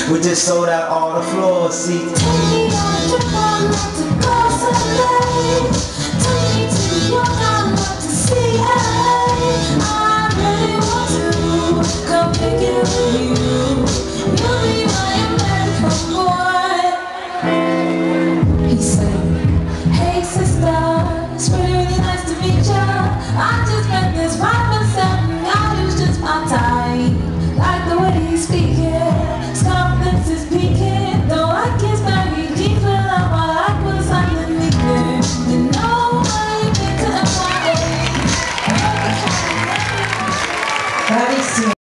We just sold out all the floor seats.